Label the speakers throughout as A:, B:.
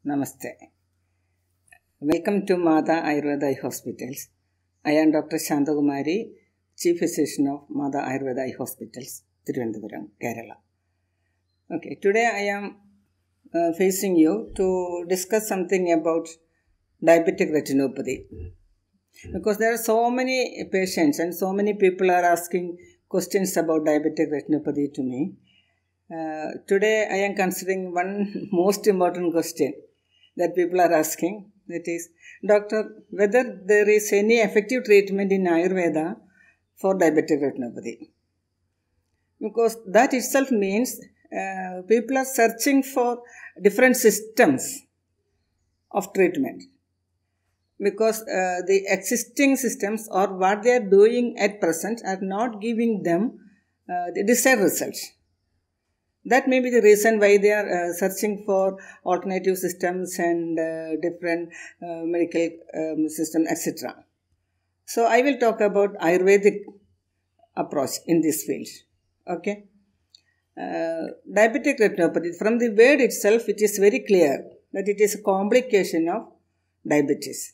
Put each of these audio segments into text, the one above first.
A: Namaste. Welcome to Matha Ayurveda Eye Hospitals. I am Dr. Shantakumari, Chief Physician of Matha Ayurveda Eye Hospitals, Thiruvananthapuram, Kerala. Okay, today I am facing you to discuss something about diabetic retinopathy. Because there are so many patients and so many people are asking questions about diabetic retinopathy to me. Today I am considering one most important question that people are asking, that is, Doctor, whether there is any effective treatment in Ayurveda for diabetic retinopathy. Because that itself means people are searching for different systems of treatment. Because the existing systems or what they are doing at present are not giving them the desired results. That may be the reason why they are searching for alternative systems and different medical systems, etc. So, I will talk about Ayurvedic approach in this field. Okay. Diabetic retinopathy, from the word itself, it is very clear that it is a complication of diabetes.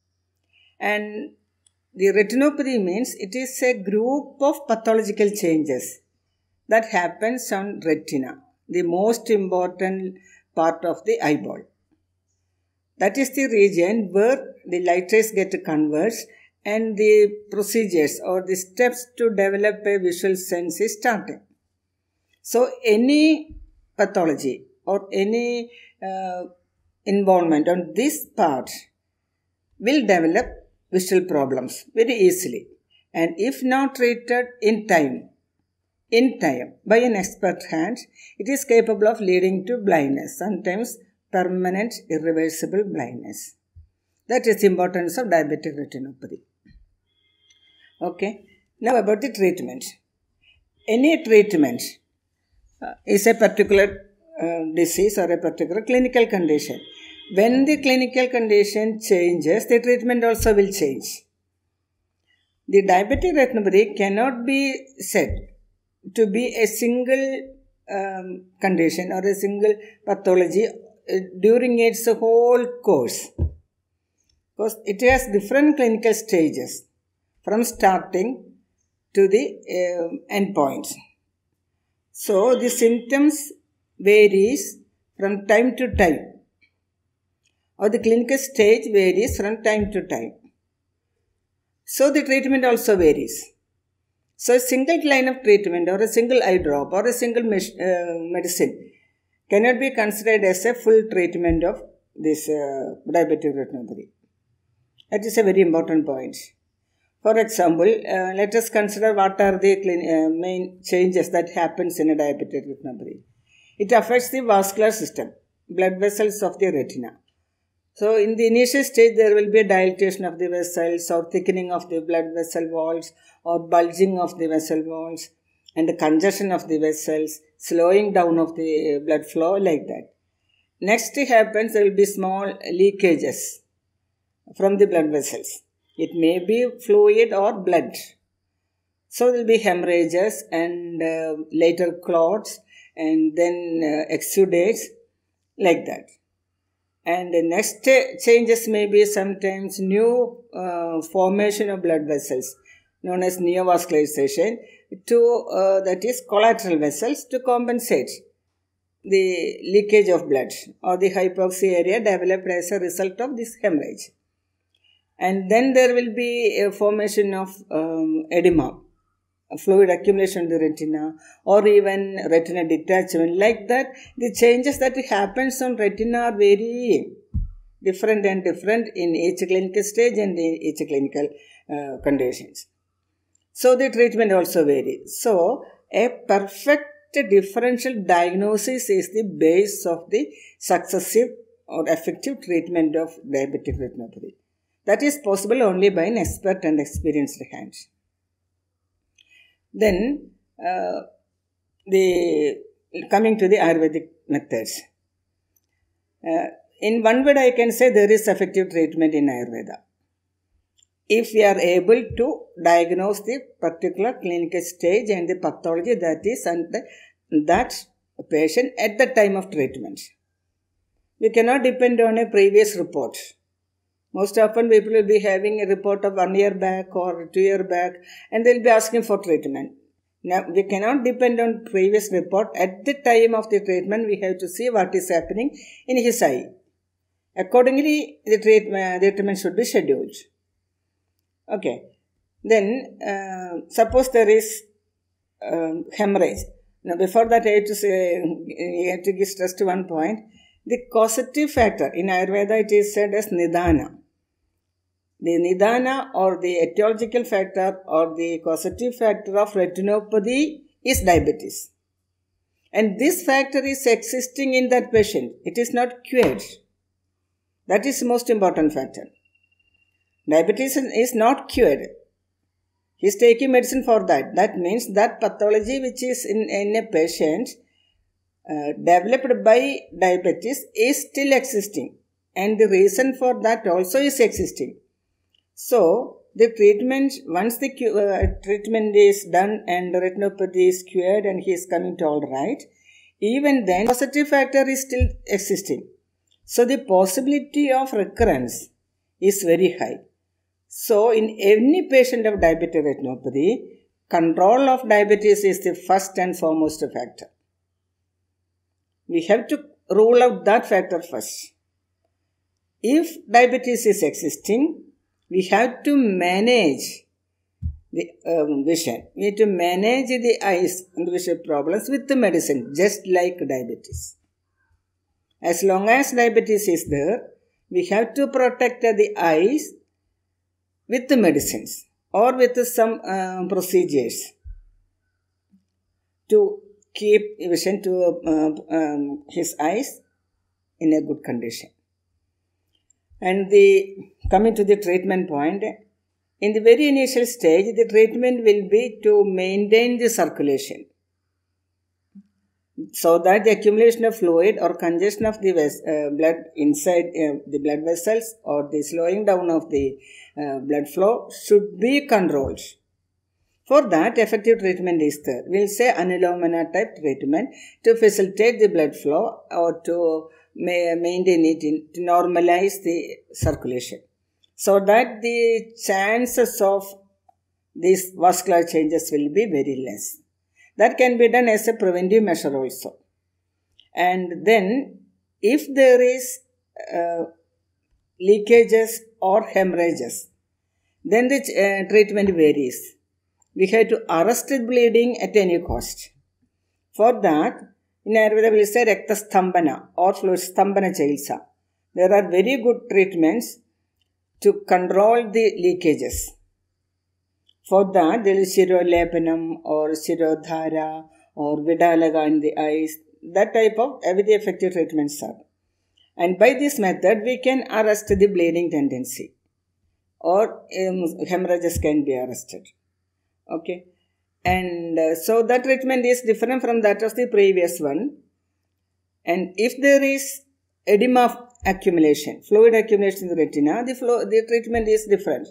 A: And the retinopathy means it is a group of pathological changes that happens on retina, the most important part of the eyeball. That is the region where the light rays get converged and the procedures or the steps to develop a visual sense is starting. So, any pathology or any involvement on this part will develop visual problems very easily. And if not treated in time, by an expert hand, it is capable of leading to blindness, sometimes permanent irreversible blindness. That is the importance of diabetic retinopathy. Okay, now about the treatment. Any treatment is a particular disease or a particular clinical condition. When the clinical condition changes, the treatment also will change. The diabetic retinopathy cannot be said to be a single condition or a single pathology during its whole course. Because it has different clinical stages from starting to the end point. So, the symptoms varies from time to time, or the clinical stage varies from time to time. So, the treatment also varies. So, a single line of treatment or a single eye drop or a single medicine cannot be considered as a full treatment of this diabetic retinopathy. That is a very important point. For example, let us consider what are the main changes that happens in a diabetic retinopathy. It affects the vascular system, blood vessels of the retina. So, in the initial stage, there will be a dilatation of the vessels or thickening of the blood vessel walls or bulging of the vessel walls and the congestion of the vessels, slowing down of the blood flow like that. Next happens, there will be small leakages from the blood vessels. It may be fluid or blood. So, there will be hemorrhages and later clots and then exudates like that. And the next changes may be sometimes new formation of blood vessels known as neovascularization to that is collateral vessels to compensate the leakage of blood or the hypoxia area developed as a result of this hemorrhage. And then there will be a formation of edema, fluid accumulation in the retina, or even retina detachment. Like that, the changes that happens on retina are very different in each clinical stage and in each clinical conditions. So, the treatment also varies. So, a perfect differential diagnosis is the base of the successive or effective treatment of diabetic retinopathy. That is possible only by an expert and experienced hand. Then, coming to the Ayurvedic methods. In one word, I can say there is effective treatment in Ayurveda. If we are able to diagnose the particular clinical stage and the pathology that is under that patient at the time of treatment. we cannot depend on a previous report. Most often people will be having a report of 1 year back or 2 year back and they will be asking for treatment. Now, we cannot depend on previous report. At the time of the treatment, we have to see what is happening in his eye. Accordingly, the treatment should be scheduled. Okay. Then, suppose there is hemorrhage. Now, before that, I have to stress to one point. The causative factor, in Ayurveda, it is said as Nidana. The Nidana or the etiological factor or the causative factor of retinopathy is diabetes. And this factor is existing in that patient. It is not cured. That is the most important factor. Diabetes is not cured. He is taking medicine for that. That means that pathology which is in a patient developed by diabetes is still existing. And the reason for that also is existing. So, the treatment, once the treatment is done and the retinopathy is cured and he is coming to all right, even then, causative factor is still existing. So, the possibility of recurrence is very high. So, in any patient of diabetic retinopathy, control of diabetes is the first and foremost factor. We have to rule out that factor first. If diabetes is existing, we have to manage the vision. We have to manage the eyes and vision problems with the medicine, just like diabetes. As long as diabetes is there, we have to protect the eyes with the medicines or with some procedures to keep vision to his eyes in a good condition. And coming to the treatment point, in the very initial stage, the treatment will be to maintain the circulation so that the accumulation of fluid or congestion of the blood inside the blood vessels or the slowing down of the blood flow should be controlled. For that, effective treatment is there. We will say Anulomana type treatment to facilitate the blood flow or to maintain it, to normalize the circulation, so that the chances of these vascular changes will be very less. That can be done as a preventive measure also. And then, if there is leakages or hemorrhages, then the treatment varies. We have to arrest bleeding at any cost. For that, in Ayurveda we will say Rakta Stambhana or fluid Stambhana Chikitsa. There are very good treatments to control the leakages. For that, there is Shirolepanam or Shirodhara or Vidalaga in the eyes. That type of very effective treatments are. And by this method, we can arrest the bleeding tendency or hemorrhages can be arrested. Okay. And so that treatment is different from that of the previous one. And if there is edema accumulation, fluid accumulation in the retina, the treatment is different.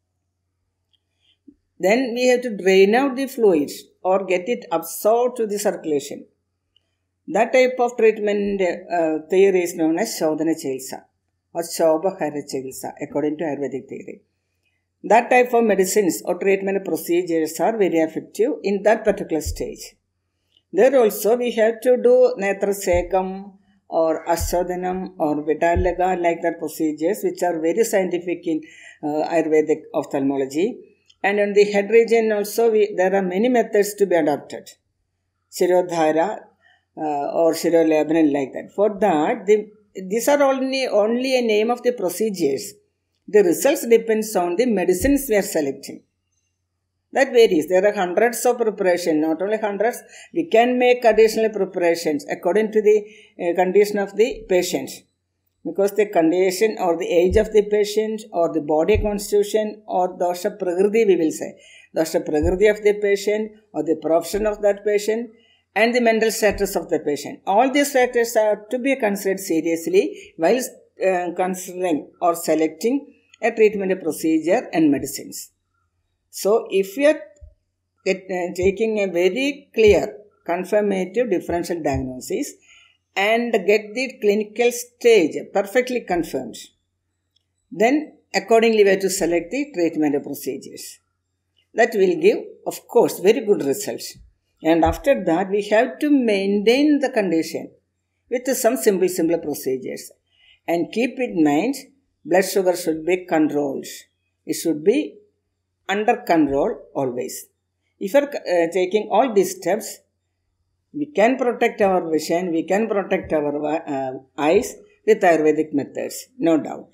A: Then we have to drain out the fluid or get it absorbed to the circulation. That type of treatment theory is known as Shodhana Chikitsa or Shobhahara Chikitsa according to Ayurvedic theory. That type of medicines or treatment procedures are very effective in that particular stage. There also we have to do Netra Sekam or Ashodhanam or Vidalaga like that procedures which are very scientific in Ayurvedic ophthalmology. And on the head region also there are many methods to be adopted. Shirodhara or Shirolebanon like that. For that, these are only a name of the procedures. The results depends on the medicines we are selecting. That varies. There are hundreds of preparations, not only hundreds. We can make additional preparations according to the condition of the patient. Because the condition or the age of the patient or the body constitution or dosha prakriti we will say. Dosha prakriti of the patient or the profession of that patient and the mental status of the patient. All these factors are to be considered seriously while considering or selecting a treatment procedure and medicines. So, if you are taking a very clear, confirmative differential diagnosis and get the clinical stage perfectly confirmed, then accordingly we have to select the treatment procedures. That will give, of course, very good results. And after that, we have to maintain the condition with some simple procedures. And keep in mind, blood sugar should be controlled. It should be under control always. If you are taking all these steps, we can protect our vision, we can protect our eyes with Ayurvedic methods, no doubt.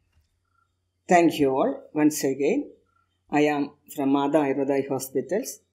A: Thank you all once again. I am from Matha Ayurveda Hospitals.